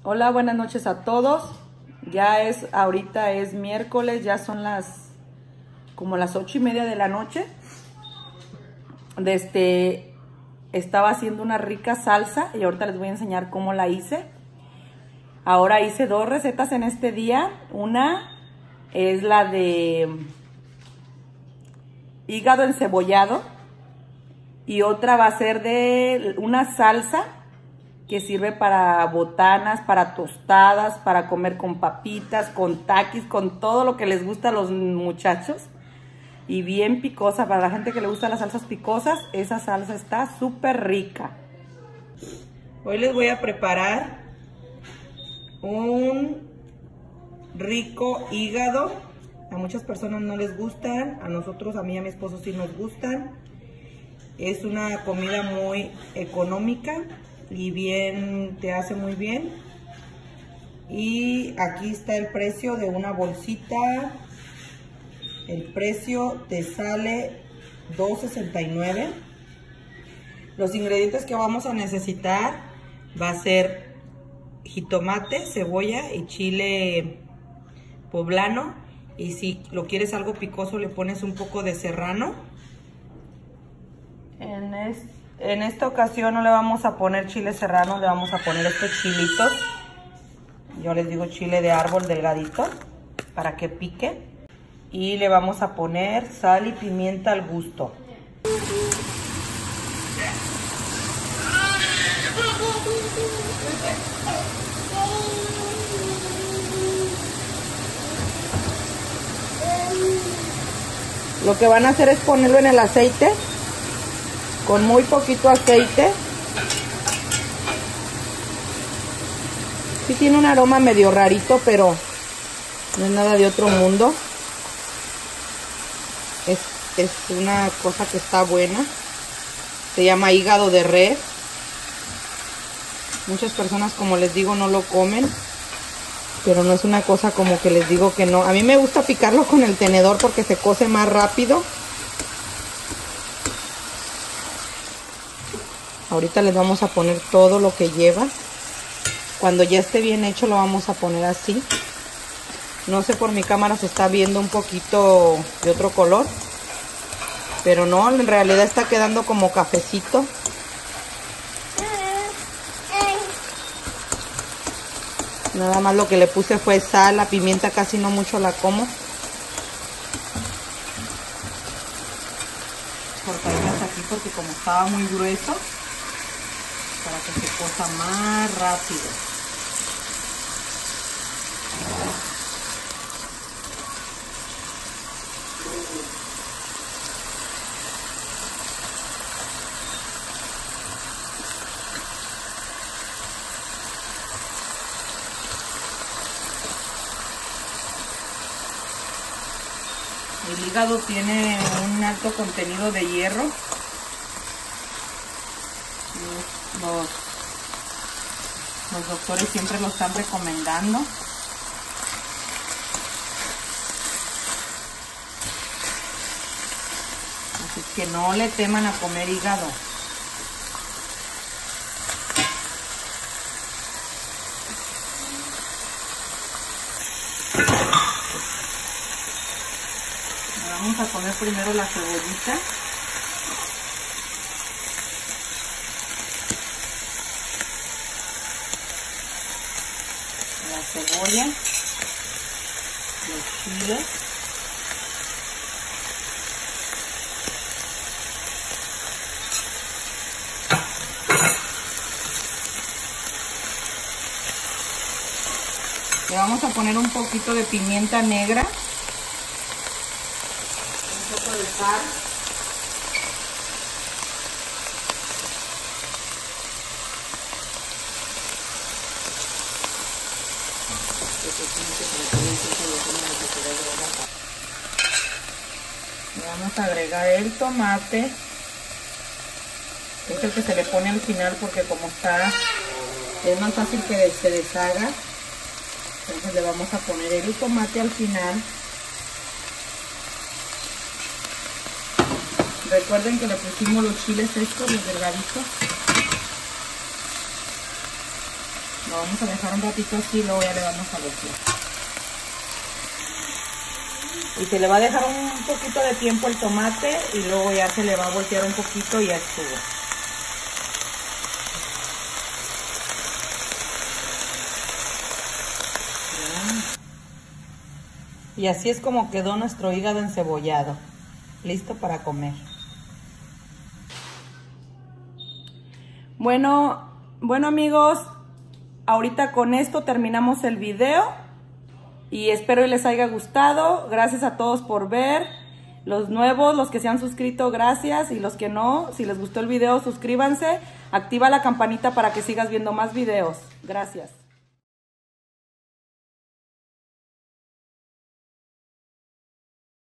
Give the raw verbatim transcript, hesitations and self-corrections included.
Hola, buenas noches a todos. Ya es, ahorita es miércoles, ya son las como las ocho y media de la noche. Desde, estaba haciendo una rica salsa y ahorita les voy a enseñar cómo la hice. Ahora hice dos recetas en este día. Una es la de hígado encebollado y otra va a ser de una salsa que sirve para botanas, para tostadas, para comer con papitas, con taquis, con todo lo que les gusta a los muchachos. Y bien picosa, para la gente que le gustan las salsas picosas, esa salsa está súper rica. Hoy les voy a preparar un rico hígado. A muchas personas no les gustan, a nosotros, a mí y a mi esposo sí nos gustan. Es una comida muy económica y bien, te hace muy bien. Y aquí está el precio de una bolsita. El precio te sale dos sesenta y nueve. Los ingredientes que vamos a necesitar va a ser jitomate, cebolla y chile poblano. Y si lo quieres algo picoso, le pones un poco de serrano. En, es, en esta ocasión no le vamos a poner chile serrano, le vamos a poner estos chilitos. Yo les digo chile de árbol delgadito, para que pique. Y le vamos a poner sal y pimienta al gusto. Lo que van a hacer es ponerlo en el aceite, con muy poquito aceite. Sí tiene un aroma medio rarito, pero no es nada de otro mundo. Es, es una cosa que está buena. Se llama hígado de res. Muchas personas, como les digo, no lo comen. Pero no es una cosa como que les digo que no. A mí me gusta picarlo con el tenedor porque se cose más rápido. Ahorita les vamos a poner todo lo que lleva. Cuando ya esté bien hecho lo vamos a poner así. No sé, por mi cámara se está viendo un poquito de otro color. Pero no, en realidad está quedando como cafecito. Nada más lo que le puse fue sal, la pimienta casi no mucho la como. Cortarlas aquí porque como estaba muy grueso, para que se cosa más rápido. El hígado tiene un alto contenido de hierro. Los, los doctores siempre lo están recomendando. Así que no le teman a comer hígado. Vamos a poner primero la cebollita. La cebolla. Los chiles. Le vamos a poner un poquito de pimienta negra. De sal. Le vamos a agregar el tomate. Es el que se le pone al final porque como está, es más fácil que se deshaga. Entonces le vamos a poner el tomate al final. Recuerden que le pusimos los chiles estos, los delgaditos. Lo vamos a dejar un ratito así y luego ya le vamos a voltear. Y se le va a dejar un poquito de tiempo el tomate y luego ya se le va a voltear un poquito y ya estuvo. Y así es como quedó nuestro hígado encebollado, listo para comer. Bueno, bueno amigos, ahorita con esto terminamos el video y espero que les haya gustado. Gracias a todos por ver, los nuevos, los que se han suscrito, gracias, y los que no, si les gustó el video suscríbanse, activa la campanita para que sigas viendo más videos. Gracias.